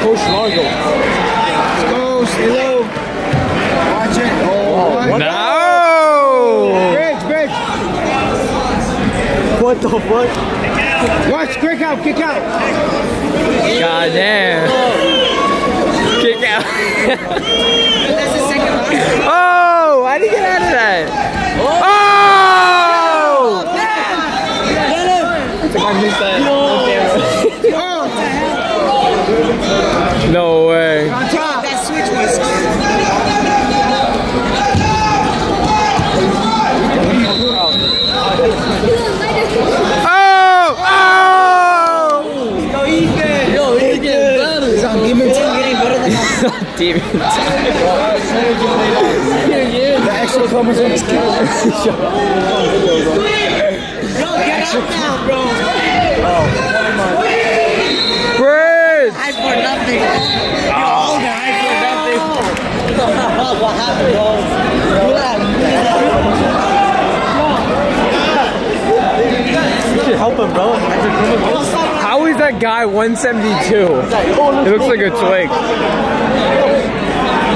Push Largo. Let's go, stay low. Watch it. Oh, what? No! Bridge. What the fuck? Watch, kick out. God damn. Kick out. Oh, why did he get out of that? Oh! I missed that. No way. On top. That switch was. Yo, Ethan. Demon. The extra comments on his kill. Get up now, bro. Bridge! I for nothing. You're older, I for nothing. What happened, bro? You should help him, bro. How is that guy 172? He looks like a twig.